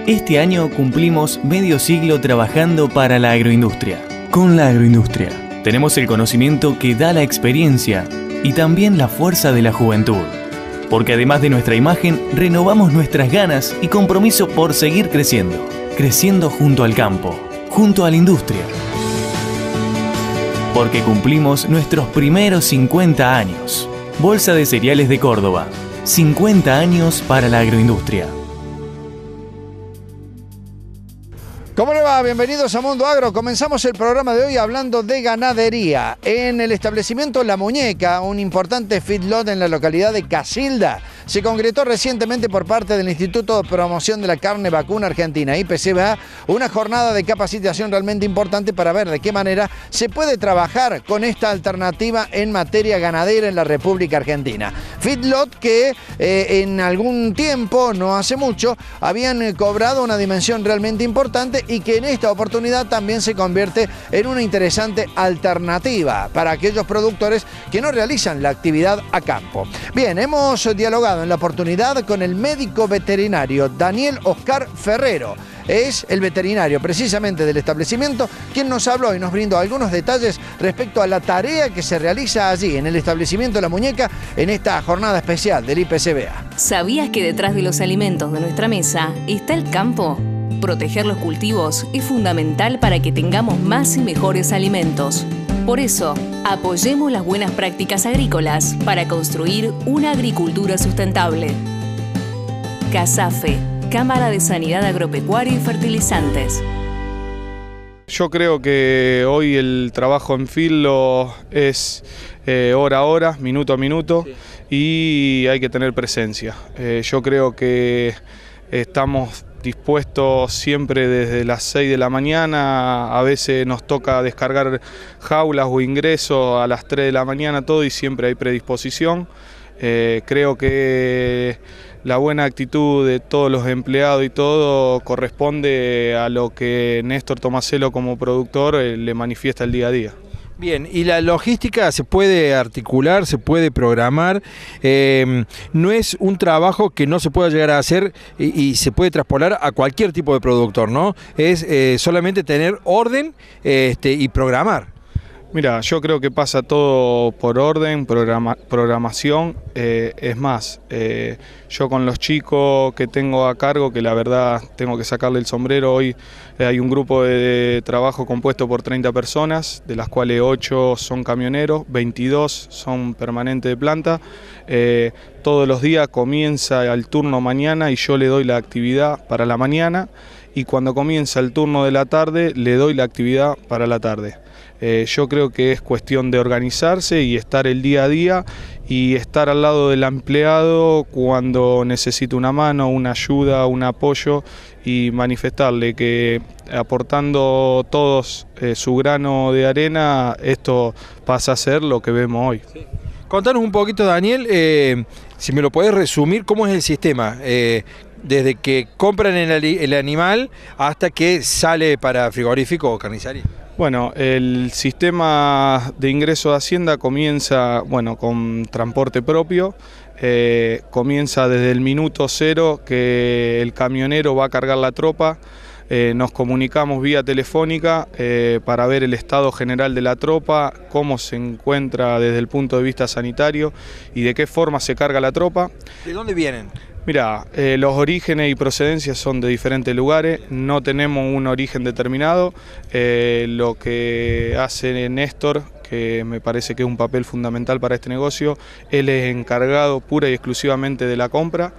Este año cumplimos medio siglo trabajando para la agroindustria. Con la agroindustria tenemos el conocimiento que da la experiencia y también la fuerza de la juventud. Porque además de nuestra imagen, renovamos nuestras ganas y compromiso por seguir creciendo. Creciendo junto al campo, junto a la industria. Porque cumplimos nuestros primeros 50 años. Bolsa de Cereales de Córdoba. 50 años para la agroindustria. ¿Cómo le va? Bienvenidos a Mundo Agro. Comenzamos el programa de hoy hablando de ganadería. En el establecimiento La Muñeca, un importante feedlot en la localidad de Casilda, se concretó recientemente por parte del Instituto de Promoción de la Carne Vacuna Argentina, IPCBA, una jornada de capacitación realmente importante para ver de qué manera se puede trabajar con esta alternativa en materia ganadera en la República Argentina. Feedlot que en algún tiempo, no hace mucho, habían cobrado una dimensión realmente importante y que en esta oportunidad también se convierte en una interesante alternativa para aquellos productores que no realizan la actividad a campo. Bien, hemos dialogado en la oportunidad con el médico veterinario Daniel Oscar Ferrero. Es el veterinario precisamente del establecimiento quien nos habló y nos brindó algunos detalles respecto a la tarea que se realiza allí en el establecimiento La Muñeca en esta jornada especial del IPCBA. ¿Sabías que detrás de los alimentos de nuestra mesa está el campo? Proteger los cultivos es fundamental para que tengamos más y mejores alimentos. Por eso, apoyemos las buenas prácticas agrícolas para construir una agricultura sustentable. CASAFE, Cámara de Sanidad Agropecuaria y Fertilizantes. Yo creo que hoy el trabajo en filo es hora a hora, minuto a minuto, y hay que tener presencia. Yo creo que estamos dispuestos siempre desde las 6 de la mañana, a veces nos toca descargar jaulas o ingresos a las 3 de la mañana, todo, y siempre hay predisposición. Creo que la buena actitud de todos los empleados y todo corresponde a lo que Néstor Tomaselo como productor le manifiesta el día a día. Bien, y la logística se puede articular, se puede programar, no es un trabajo que no se pueda llegar a hacer y se puede traspolar a cualquier tipo de productor, ¿no? Es solamente tener orden y programar. Mira, yo creo que pasa todo por orden, programación. Es más, yo con los chicos que tengo a cargo, que la verdad tengo que sacarle el sombrero, hoy hay un grupo de trabajo compuesto por 30 personas, de las cuales 8 son camioneros, 22 son permanentes de planta. Todos los días comienza el turno mañana y yo le doy la actividad para la mañana, y cuando comienza el turno de la tarde le doy la actividad para la tarde. Yo creo que es cuestión de organizarse y estar el día a día y estar al lado del empleado cuando necesita una mano, una ayuda, un apoyo, y manifestarle que aportando todos su grano de arena, esto pasa a ser lo que vemos hoy. Sí. Contanos un poquito, Daniel, si me lo podés resumir, ¿cómo es el sistema? Desde que compran el animal hasta que sale para frigorífico o carnicería. Bueno, el sistema de ingreso de Hacienda comienza con transporte propio, comienza desde el minuto cero que el camionero va a cargar la tropa. Nos comunicamos vía telefónica para ver el estado general de la tropa, cómo se encuentra desde el punto de vista sanitario y de qué forma se carga la tropa. ¿De dónde vienen? Mira, los orígenes y procedencias son de diferentes lugares, no tenemos un origen determinado. Lo que hace Néstor, que me parece que es un papel fundamental para este negocio, él es encargado pura y exclusivamente de la compra.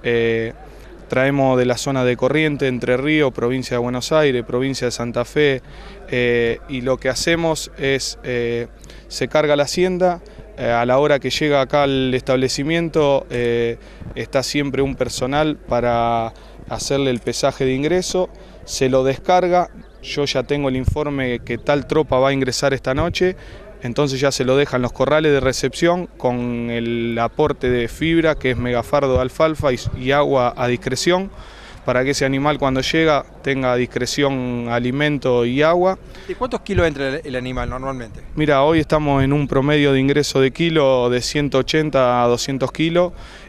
Traemos de la zona de Corrientes, Entre Ríos, provincia de Buenos Aires, provincia de Santa Fe, y lo que hacemos es, se carga la hacienda. A la hora que llega acá al establecimiento está siempre un personal para hacerle el pesaje de ingreso, se lo descarga, yo ya tengo el informe que tal tropa va a ingresar esta noche, entonces ya se lo dejan los corrales de recepción con el aporte de fibra, que es megafardo de alfalfa y agua a discreción, para que ese animal cuando llega tenga a discreción alimento y agua. ¿Y cuántos kilos entra el animal normalmente? Mira, hoy estamos en un promedio de ingreso de kilo de 180 a 200 kilos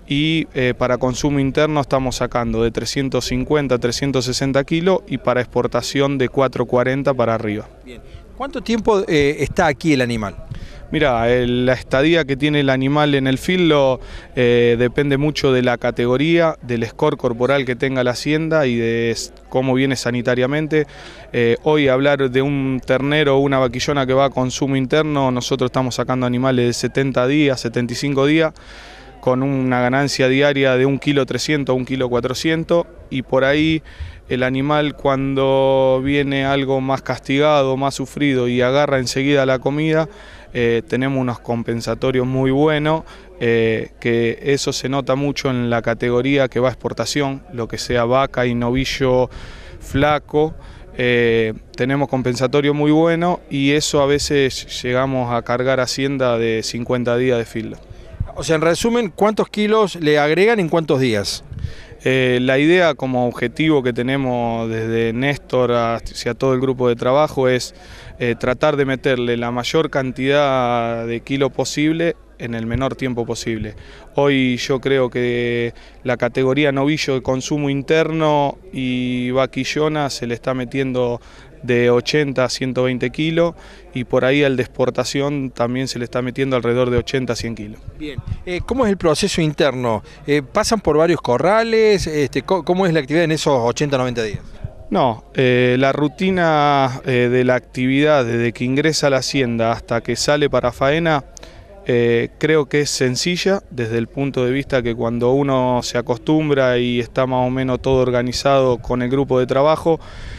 y para consumo interno estamos sacando de 350 a 360 kilos y para exportación de 440 para arriba. Bien. ¿Cuánto tiempo está aquí el animal? Mira, la estadía que tiene el animal en el filo depende mucho de la categoría, del score corporal que tenga la hacienda y de cómo viene sanitariamente. Hoy hablar de un ternero o una vaquillona que va a consumo interno, nosotros estamos sacando animales de 70 días, 75 días, con una ganancia diaria de 1,3 kg a 1,4 kg y por ahí el animal cuando viene algo más castigado, más sufrido y agarra enseguida la comida, tenemos unos compensatorios muy buenos, que eso se nota mucho en la categoría que va a exportación, lo que sea vaca y novillo flaco, tenemos compensatorio muy bueno y eso a veces llegamos a cargar hacienda de 50 días de filo. O sea, en resumen, ¿cuántos kilos le agregan en cuántos días? La idea como objetivo que tenemos desde Néstor hacia todo el grupo de trabajo es tratar de meterle la mayor cantidad de kilos posible en el menor tiempo posible. Hoy yo creo que la categoría novillo de consumo interno y vaquillona se le está metiendo de 80 a 120 kilos y por ahí al de exportación también se le está metiendo alrededor de 80 a 100 kilos. Bien, ¿cómo es el proceso interno? ¿Pasan por varios corrales? ¿Cómo es la actividad en esos 80 o 90 días? No, la rutina de la actividad desde que ingresa a la hacienda hasta que sale para faena creo que es sencilla desde el punto de vista que cuando uno se acostumbra y está más o menos todo organizado con el grupo de trabajo,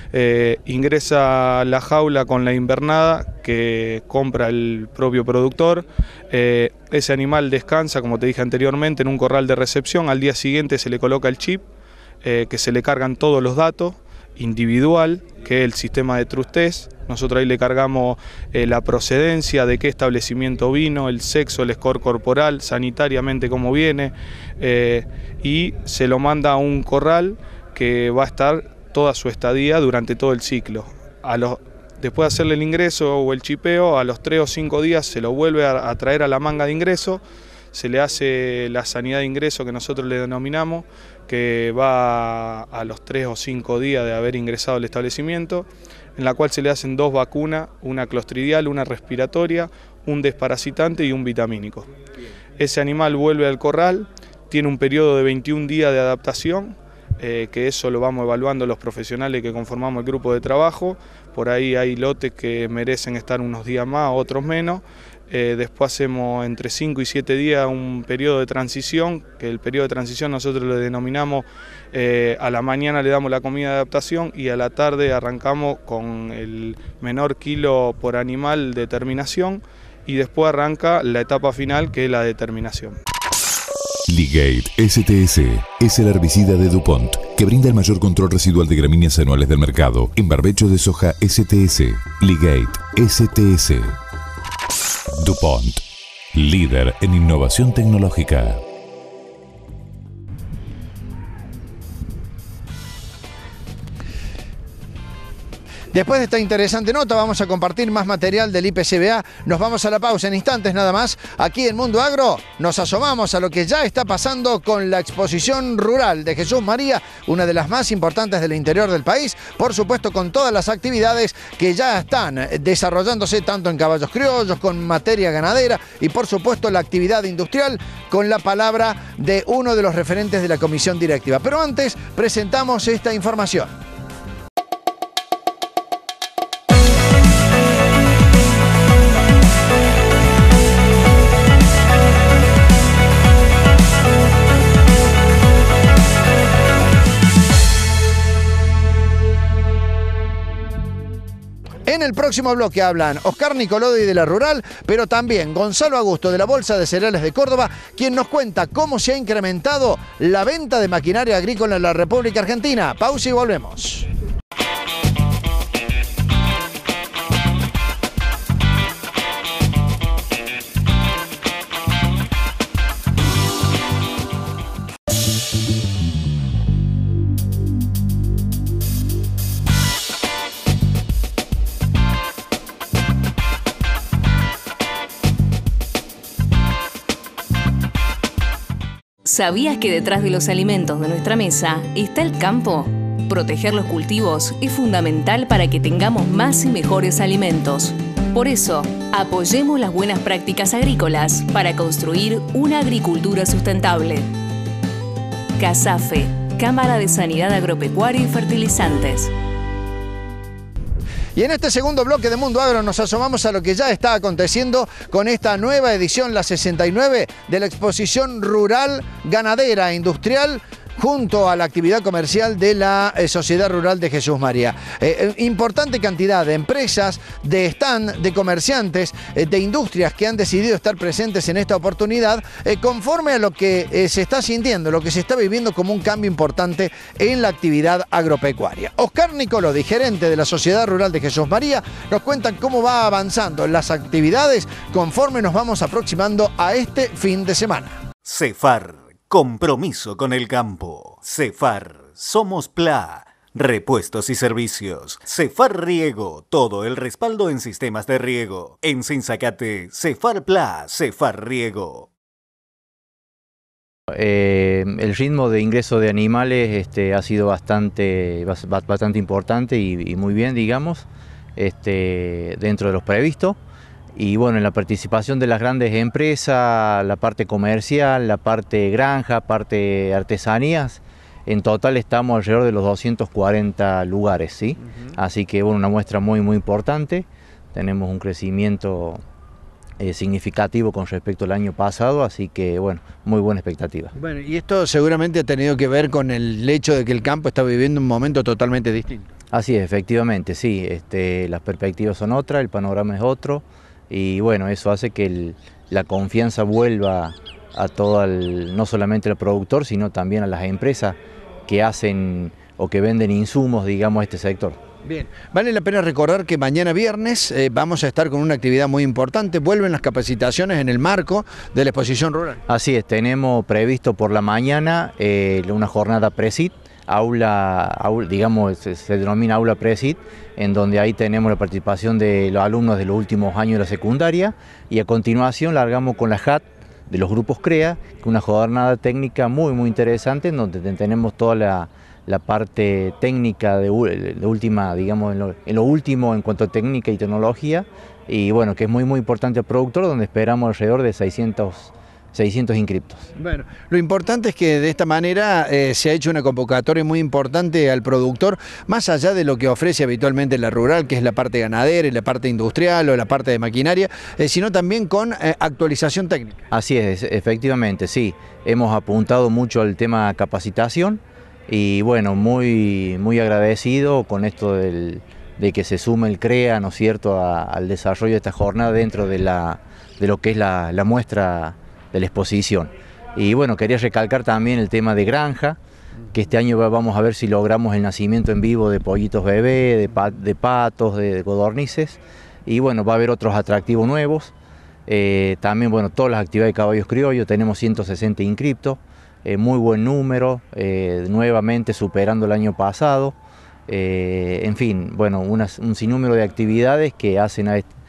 ingresa a la jaula con la invernada que compra el propio productor, ese animal descansa, como te dije anteriormente, en un corral de recepción, al día siguiente se le coloca el chip, que se le cargan todos los datos, individual, que es el sistema de Trust Test. Nosotros ahí le cargamos la procedencia, de qué establecimiento vino, el sexo, el score corporal, sanitariamente cómo viene, y se lo manda a un corral que va a estar toda su estadía durante todo el ciclo. Después de hacerle el ingreso o el chipeo, a los 3 o 5 días se lo vuelve a traer a la manga de ingreso, se le hace la sanidad de ingreso que nosotros le denominamos, que va a los 3 o 5 días de haber ingresado al establecimiento, en la cual se le hacen 2 vacunas, una clostridial, una respiratoria, un desparasitante y un vitamínico. Ese animal vuelve al corral, tiene un periodo de 21 días de adaptación, que eso lo vamos evaluando los profesionales que conformamos el grupo de trabajo. Por ahí hay lotes que merecen estar unos días más, otros menos. Después hacemos entre 5 y 7 días un periodo de transición, que el periodo de transición nosotros lo denominamos, a la mañana le damos la comida de adaptación y a la tarde arrancamos con el menor kilo por animal de terminación y después arranca la etapa final que es la determinación. Ligate STS es el herbicida de DuPont que brinda el mayor control residual de gramíneas anuales del mercado en barbecho de soja STS. Ligate STS. DuPont, líder en innovación tecnológica. Después de esta interesante nota vamos a compartir más material del IPCBA. Nos vamos a la pausa en instantes nada más. Aquí en Mundo Agro nos asomamos a lo que ya está pasando con la exposición rural de Jesús María, una de las más importantes del interior del país. Por supuesto con todas las actividades que ya están desarrollándose tanto en caballos criollos, con materia ganadera y por supuesto la actividad industrial con la palabra de uno de los referentes de la comisión directiva. Pero antes presentamos esta información. En el próximo bloque hablan Oscar Nicolodi de la Rural, pero también Gonzalo Augusto de la Bolsa de Cereales de Córdoba, quien nos cuenta cómo se ha incrementado la venta de maquinaria agrícola en la República Argentina. Pausa y volvemos. ¿Sabías que detrás de los alimentos de nuestra mesa está el campo? Proteger los cultivos es fundamental para que tengamos más y mejores alimentos. Por eso, apoyemos las buenas prácticas agrícolas para construir una agricultura sustentable. CASAFE, Cámara de Sanidad Agropecuaria y Fertilizantes. Y en este segundo bloque de Mundo Agro nos asomamos a lo que ya está aconteciendo con esta nueva edición, la 69, de la Exposición Rural, Ganadera e Industrial, junto a la actividad comercial de la Sociedad Rural de Jesús María. Importante cantidad de empresas, de stand, de comerciantes, de industrias que han decidido estar presentes en esta oportunidad, conforme a lo que se está sintiendo, lo que se está viviendo como un cambio importante en la actividad agropecuaria. Oscar Nicolodi, gerente de la Sociedad Rural de Jesús María, nos cuenta cómo va avanzando las actividades conforme nos vamos aproximando a este fin de semana. Cefar. Compromiso con el campo. Cefar, somos PLA. Repuestos y servicios. Cefar Riego, todo el respaldo en sistemas de riego. En Sinzacate, Cefar PLA, Cefar Riego. El ritmo de ingreso de animales ha sido bastante importante y muy bien, digamos, dentro de los previstos. Y bueno, en la participación de las grandes empresas, la parte comercial, la parte granja, parte artesanías, en total estamos alrededor de los 240 lugares, ¿sí? Así que bueno, una muestra muy importante. Tenemos un crecimiento significativo con respecto al año pasado, así que bueno, muy buena expectativa. Bueno, y esto seguramente ha tenido que ver con el hecho de que el campo está viviendo un momento totalmente distinto. Así es, efectivamente, sí. Las perspectivas son otras, el panorama es otro. Y bueno, eso hace que la confianza vuelva a todo no solamente al productor, sino también a las empresas que hacen o que venden insumos, digamos, a este sector. Bien, vale la pena recordar que mañana viernes vamos a estar con una actividad muy importante. Vuelven las capacitaciones en el marco de la exposición rural. Así es, tenemos previsto por la mañana una jornada Presit, digamos, se denomina aula Presit, en donde ahí tenemos la participación de los alumnos de los últimos años de la secundaria, y a continuación largamos con la JAT de los grupos CREA, que es una jornada técnica muy interesante, en donde tenemos toda la parte técnica de última, digamos, en lo último en cuanto a técnica y tecnología, y bueno, que es muy importante al productor, donde esperamos alrededor de 600 inscriptos. Bueno, lo importante es que de esta manera se ha hecho una convocatoria muy importante al productor, más allá de lo que ofrece habitualmente la rural, que es la parte ganadera y la parte industrial o la parte de maquinaria, sino también con actualización técnica. Así es, efectivamente, sí. Hemos apuntado mucho al tema capacitación y bueno, muy agradecido con esto de que se sume el CREA, ¿no es cierto?, al desarrollo de esta jornada dentro de lo que es la muestra de la exposición. Y bueno, quería recalcar también el tema de granja, que este año vamos a ver si logramos el nacimiento en vivo de pollitos bebé, de patos, de codornices, y bueno, va a haber otros atractivos nuevos. También, bueno, todas las actividades de caballos criollos, tenemos 160 inscriptos, muy buen número, nuevamente superando el año pasado. En fin, bueno, un sinnúmero de actividades que hacen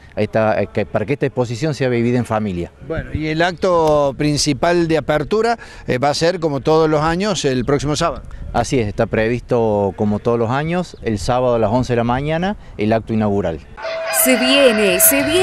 para que esta exposición sea vivida en familia. Bueno, y el acto principal de apertura va a ser, como todos los años, el próximo sábado. Así es, está previsto como todos los años, el sábado a las 11 de la mañana, el acto inaugural. Se viene,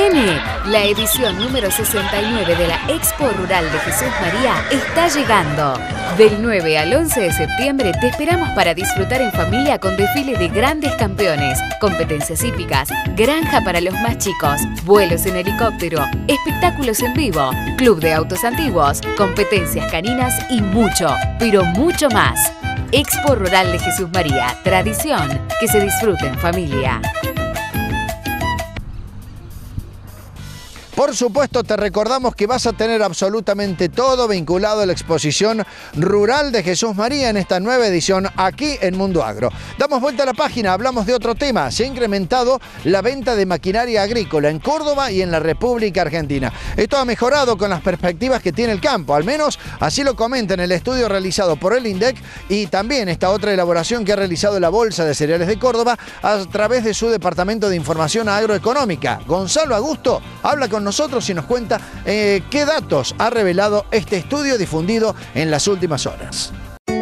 la edición número 69 de la Expo Rural de Jesús María está llegando. Del 9 al 11 de septiembre te esperamos para disfrutar en familia con desfiles de grandes campeones, competencias hípicas, granja para los más chicos, vuelos en helicóptero, espectáculos en vivo, club de autos antiguos, competencias caninas y mucho, pero mucho más. Expo Rural de Jesús María, tradición que se disfruta en familia. Por supuesto, te recordamos que vas a tener absolutamente todo vinculado a la exposición rural de Jesús María en esta nueva edición aquí en Mundo Agro. Damos vuelta a la página, hablamos de otro tema. Se ha incrementado la venta de maquinaria agrícola en Córdoba y en la República Argentina. Esto ha mejorado con las perspectivas que tiene el campo, al menos así lo comenta en el estudio realizado por el INDEC y también esta otra elaboración que ha realizado la Bolsa de Cereales de Córdoba a través de su Departamento de Información Agroeconómica. Gonzalo Augusto habla con nosotros nosotros y nos cuenta qué datos ha revelado este estudio difundido en las últimas horas.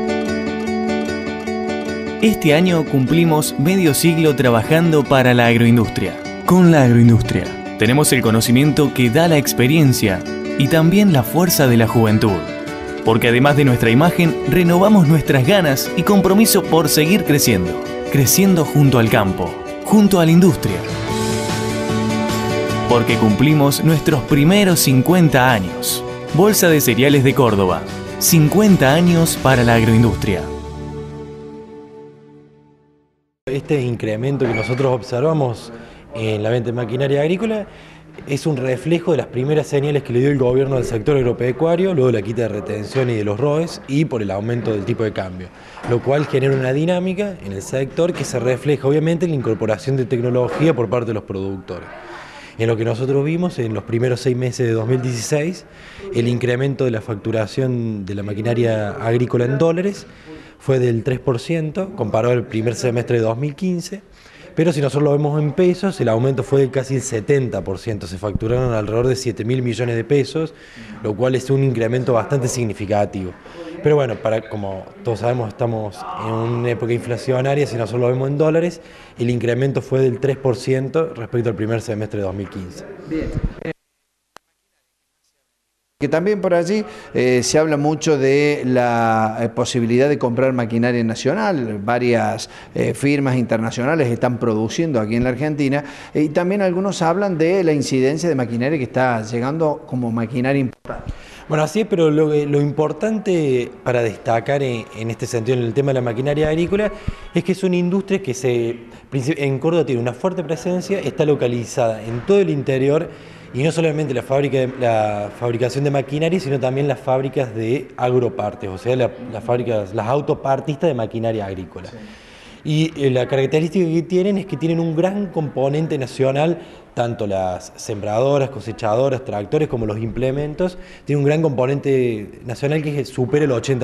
Este año cumplimos medio siglo trabajando para la agroindustria. Con la agroindustria tenemos el conocimiento que da la experiencia y también la fuerza de la juventud. Porque además de nuestra imagen, renovamos nuestras ganas y compromiso por seguir creciendo. Creciendo junto al campo, junto a la industria. Porque cumplimos nuestros primeros 50 años. Bolsa de Cereales de Córdoba. 50 años para la agroindustria. Este incremento que nosotros observamos en la venta de maquinaria agrícola es un reflejo de las primeras señales que le dio el gobierno al sector agropecuario, luego de la quita de retención y de los ROEs y por el aumento del tipo de cambio, lo cual genera una dinámica en el sector que se refleja obviamente en la incorporación de tecnología por parte de los productores. En lo que nosotros vimos en los primeros 6 meses de 2016, el incremento de la facturación de la maquinaria agrícola en dólares fue del 3% comparado al primer semestre de 2015, pero si nosotros lo vemos en pesos, el aumento fue de casi el 70%, se facturaron alrededor de 7.000 millones de pesos, lo cual es un incremento bastante significativo. Pero bueno, como todos sabemos, estamos en una época inflacionaria, si nosotros lo vemos en dólares, el incremento fue del 3% respecto al primer semestre de 2015. Bien. Que también por allí se habla mucho de la posibilidad de comprar maquinaria nacional. Varias firmas internacionales están produciendo aquí en la Argentina y también algunos hablan de la incidencia de maquinaria que está llegando como maquinaria importada. Bueno, así es, pero lo importante para destacar en este sentido, en el tema de la maquinaria agrícola, es que es una industria que en Córdoba tiene una fuerte presencia, está localizada en todo el interior, y no solamente la fabricación de maquinaria, sino también las fábricas de agropartes, o sea, las autopartistas de maquinaria agrícola. Sí. Y la característica que tienen es que tienen un gran componente nacional, tanto las sembradoras, cosechadoras, tractores como los implementos, tienen un gran componente nacional que supera el 80%.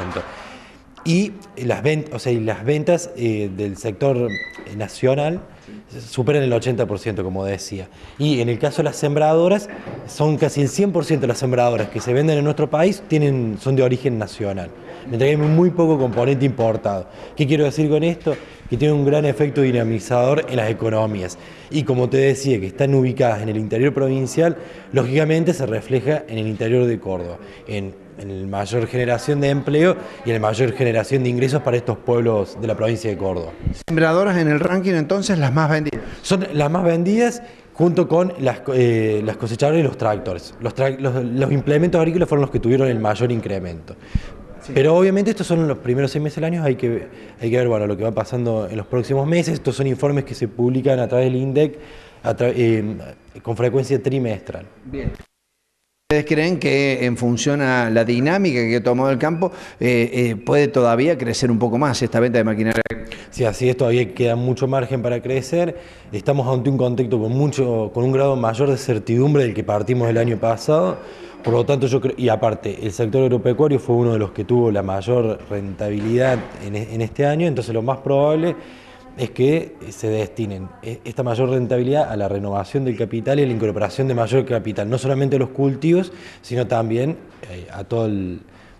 Y las ventas del sector nacional superan el 80%, como decía. Y en el caso de las sembradoras, son casi el 100% de las sembradoras que se venden en nuestro país son de origen nacional, mientras que hay muy poco componente importado. ¿Qué quiero decir con esto? Que tiene un gran efecto dinamizador en las economías. Y como te decía, que están ubicadas en el interior provincial, lógicamente se refleja en el interior de Córdoba, en la mayor generación de empleo y en la mayor generación de ingresos para estos pueblos de la provincia de Córdoba. Sembradoras en el ranking, entonces, las más vendidas. Son las más vendidas junto con las cosechadoras y los tractores. Los implementos agrícolas fueron los que tuvieron el mayor incremento. Sí. Pero obviamente estos son los primeros 6 meses del año, hay que ver bueno, lo que va pasando en los próximos meses. Estos son informes que se publican a través del INDEC con frecuencia trimestral. Bien. ¿Ustedes creen que en función a la dinámica que ha tomado el campo puede todavía crecer un poco más esta venta de maquinaria? Sí, así es, todavía queda mucho margen para crecer. Estamos ante un contexto con un grado mayor de certidumbre del que partimos el año pasado. Por lo tanto, yo creo, y aparte, el sector agropecuario fue uno de los que tuvo la mayor rentabilidad en este año, entonces lo más probable es que se destinen esta mayor rentabilidad a la renovación del capital y a la incorporación de mayor capital, no solamente a los cultivos, sino también a todo el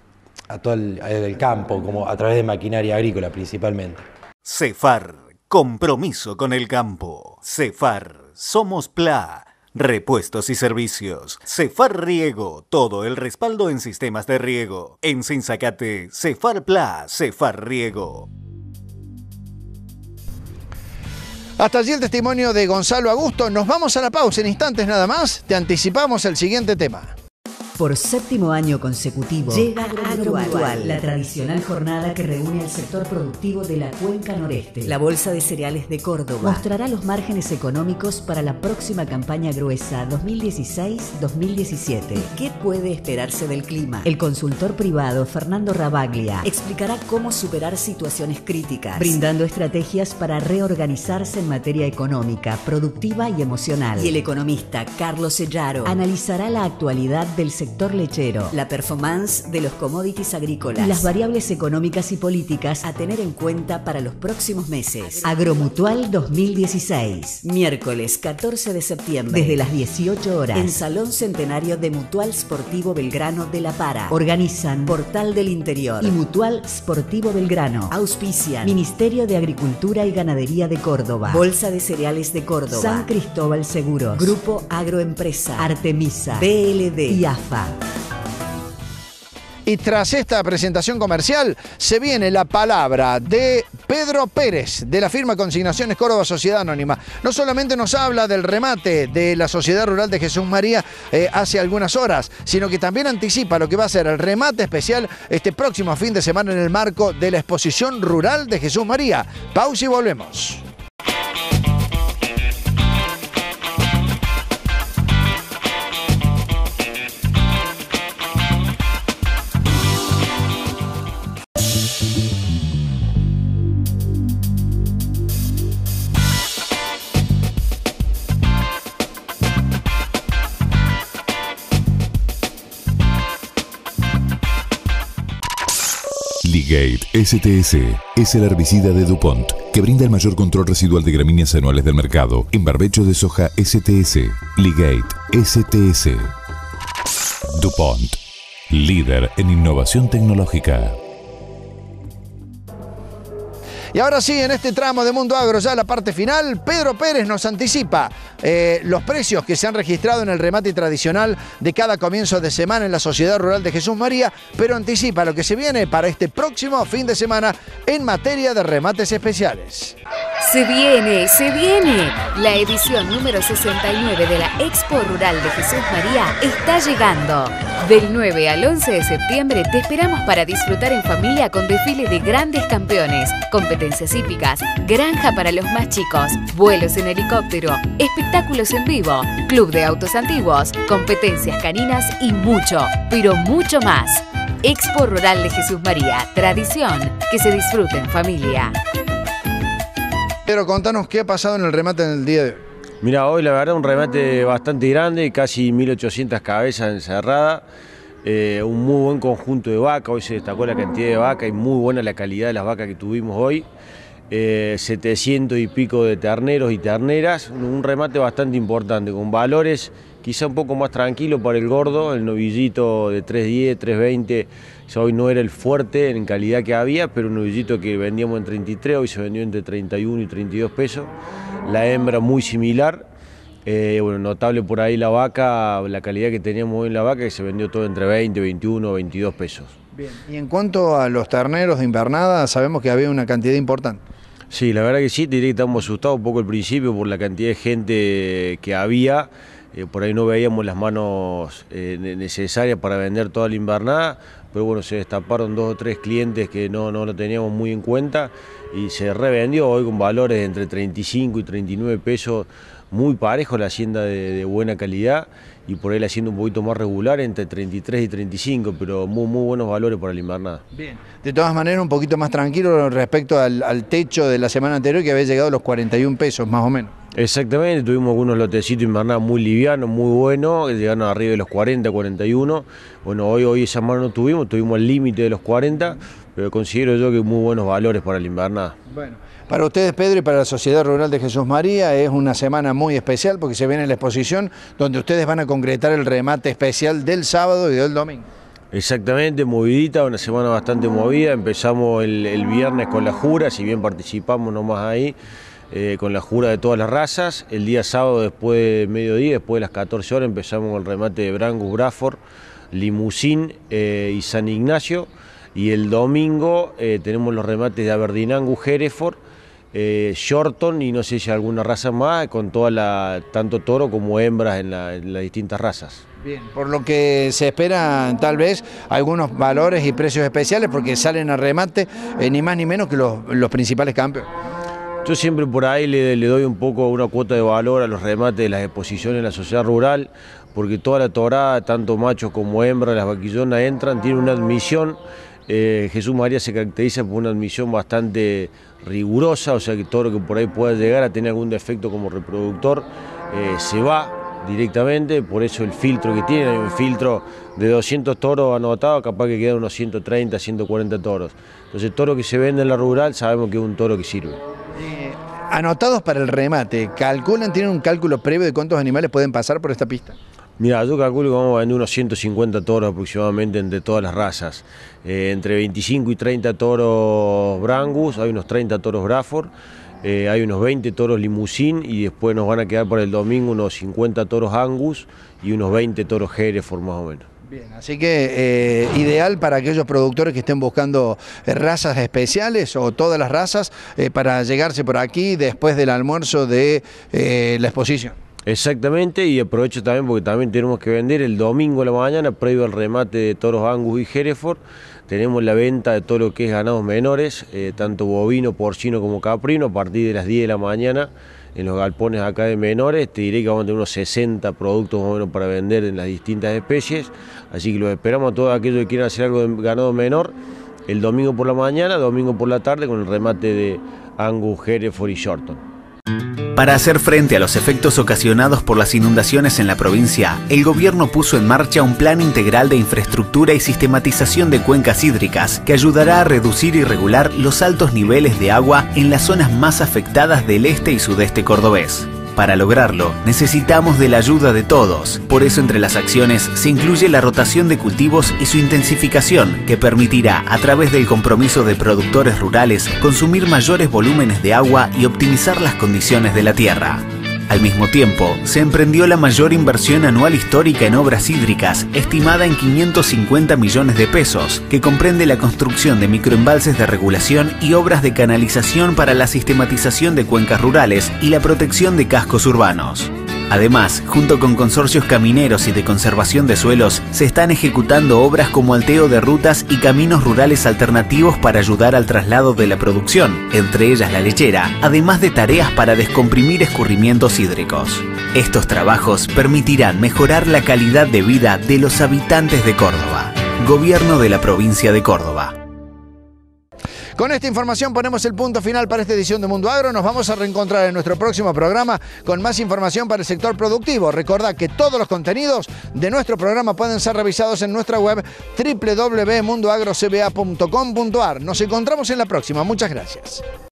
campo, como a través de maquinaria agrícola principalmente. Cefar, compromiso con el campo. Cefar, somos PLA. Repuestos y servicios. Cefar Riego, todo el respaldo en sistemas de riego. En Sinzacate, Cefar PLA, Cefar Riego. Hasta allí el testimonio de Gonzalo Augusto. Nos vamos a la pausa en instantes nada más. Te anticipamos el siguiente tema. Por 7º año consecutivo, llega Agromutual, la tradicional jornada que reúne al sector productivo de la Cuenca Noreste. La Bolsa de Cereales de Córdoba mostrará los márgenes económicos para la próxima campaña gruesa 2016-2017. ¿Qué puede esperarse del clima? El consultor privado Fernando Rabaglia explicará cómo superar situaciones críticas, brindando estrategias para reorganizarse en materia económica, productiva y emocional. Y el economista Carlos Sellaro analizará la actualidad del sector sector lechero, la performance de los commodities agrícolas, las variables económicas y políticas a tener en cuenta para los próximos meses. Agromutual 2016, miércoles 14 de septiembre, desde las 18 horas, en Salón Centenario de Mutual Sportivo Belgrano de La Para. Organizan Portal del Interior y Mutual Sportivo Belgrano. Auspician Ministerio de Agricultura y Ganadería de Córdoba, Bolsa de Cereales de Córdoba, San Cristóbal Seguros, Grupo Agroempresa, Artemisa, BLD y AFA. Y tras esta presentación comercial, se viene la palabra de Pedro Pérez, de la firma Consignaciones Córdoba Sociedad Anónima. No solamente nos habla del remate de la Sociedad Rural de Jesús María hace algunas horas, sino que también anticipa lo que va a ser el remate especial este próximo fin de semana en el marco de la Exposición Rural de Jesús María. Pausa y volvemos. Ligate STS es el herbicida de DuPont que brinda el mayor control residual de gramíneas anuales del mercado en barbecho de soja STS. Ligate STS. DuPont, líder en innovación tecnológica. Y ahora sí, en este tramo de Mundo Agro, ya la parte final, Pedro Pérez nos anticipa los precios que se han registrado en el remate tradicional de cada comienzo de semana en la Sociedad Rural de Jesús María, pero anticipa lo que se viene para este próximo fin de semana en materia de remates especiales. Se viene, se viene. La edición número 69 de la Expo Rural de Jesús María está llegando. Del 9 al 11 de septiembre te esperamos para disfrutar en familia con desfile de grandes campeones, competencias hípicas, granja para los más chicos, vuelos en helicóptero, espectáculos en vivo, club de autos antiguos, competencias caninas y mucho, pero mucho más. Expo Rural de Jesús María, tradición que se disfruta en familia. Pedro, contanos qué ha pasado en el remate en el día de hoy. Mira, hoy la verdad un remate bastante grande, casi 1800 cabezas encerradas, un muy buen conjunto de vacas, hoy se destacó la cantidad de vacas y muy buena la calidad de las vacas que tuvimos hoy, 700 y pico de terneros y terneras, un remate bastante importante, con valores quizá un poco más tranquilo para el gordo, el novillito de 310, 320, hoy no era el fuerte en calidad que había, pero un novillito que vendíamos en 33, hoy se vendió entre 31 y 32 pesos, la hembra muy similar, bueno, notable por ahí la vaca, la calidad que teníamos hoy en la vaca, que se vendió todo entre 20, 21, 22 pesos. Bien, y en cuanto a los terneros de invernada, sabemos que había una cantidad importante. Sí, la verdad que sí, te diré que estábamos asustados un poco al principio por la cantidad de gente que había, por ahí no veíamos las manos necesarias para vender toda la invernada, pero bueno, se destaparon 2 o 3 clientes que no lo teníamos muy en cuenta y se revendió hoy con valores entre 35 y 39 pesos, muy parejo la hacienda de buena calidad y por ahí la hacienda un poquito más regular entre 33 y 35, pero muy buenos valores para la invernada. Bien, de todas maneras un poquito más tranquilo respecto al techo de la semana anterior que había llegado a los 41 pesos más o menos. Exactamente, tuvimos algunos lotecitos invernados muy livianos, muy buenos, que llegaron arriba de los 40, 41. Bueno, hoy esa mano no tuvimos el límite de los 40, pero considero yo que muy buenos valores para la invernada. Bueno, para ustedes, Pedro, y para la Sociedad Rural de Jesús María es una semana muy especial porque se viene la exposición donde ustedes van a concretar el remate especial del sábado y del domingo. Exactamente, movidita, una semana bastante movida, empezamos el viernes con la jura, si bien participamos nomás ahí, con la jura de todas las razas. El día sábado, después de mediodía, después de las 14 horas, empezamos con el remate de Brangus, Graford, Limousin y San Ignacio. Y el domingo tenemos los remates de Aberdeen Angus, Hereford, Shorton y no sé si alguna raza más, con toda tanto toro como hembras en las distintas razas. Bien, por lo que se esperan tal vez algunos valores y precios especiales porque salen a remate ni más ni menos que los principales campeones. Yo siempre por ahí le doy un poco una cuota de valor a los remates de las exposiciones en la sociedad rural, porque toda la torada, tanto machos como hembras, las vaquillonas entran, tiene una admisión. Jesús María se caracteriza por una admisión bastante rigurosa, o sea que todo lo que por ahí pueda llegar a tener algún defecto como reproductor se va, directamente, por eso el filtro que tiene, hay un filtro de 200 toros anotados, capaz que quedan unos 130, 140 toros. Entonces el toro que se vende en la rural sabemos que es un toro que sirve. Anotados para el remate, ¿tienen un cálculo previo de cuántos animales pueden pasar por esta pista? Mira, yo calculo que vamos a vender unos 150 toros aproximadamente entre todas las razas. Entre 25 y 30 toros Brangus, hay unos 30 toros Braford, hay unos 20 toros Limousin y después nos van a quedar por el domingo unos 50 toros Angus y unos 20 toros Hereford más o menos. Bien, así que ideal para aquellos productores que estén buscando razas especiales o todas las razas para llegarse por aquí después del almuerzo de la exposición. Exactamente, y aprovecho también porque también tenemos que vender el domingo a la mañana, previo al remate de toros Angus y Hereford. Tenemos la venta de todo lo que es ganados menores, tanto bovino, porcino como caprino, a partir de las 10 de la mañana en los galpones acá de menores. Te diré que vamos a tener unos 60 productos más o menos para vender en las distintas especies, así que los esperamos a todos aquellos que quieran hacer algo de ganado menor el domingo por la mañana, domingo por la tarde con el remate de Angus, Hereford y Shorton. Para hacer frente a los efectos ocasionados por las inundaciones en la provincia, el gobierno puso en marcha un plan integral de infraestructura y sistematización de cuencas hídricas que ayudará a reducir y regular los altos niveles de agua en las zonas más afectadas del este y sudeste cordobés. Para lograrlo, necesitamos de la ayuda de todos. Por eso, entre las acciones se incluye la rotación de cultivos y su intensificación, que permitirá, a través del compromiso de productores rurales, consumir mayores volúmenes de agua y optimizar las condiciones de la tierra. Al mismo tiempo, se emprendió la mayor inversión anual histórica en obras hídricas, estimada en 550 millones de pesos, que comprende la construcción de microembalses de regulación y obras de canalización para la sistematización de cuencas rurales y la protección de cascos urbanos. Además, junto con consorcios camineros y de conservación de suelos, se están ejecutando obras como alteo de rutas y caminos rurales alternativos para ayudar al traslado de la producción, entre ellas la lechera, además de tareas para descomprimir escurrimientos hídricos. Estos trabajos permitirán mejorar la calidad de vida de los habitantes de Córdoba. Gobierno de la provincia de Córdoba. Con esta información ponemos el punto final para esta edición de Mundo Agro. Nos vamos a reencontrar en nuestro próximo programa con más información para el sector productivo. Recordá que todos los contenidos de nuestro programa pueden ser revisados en nuestra web www.mundoagrocba.com.ar. Nos encontramos en la próxima. Muchas gracias.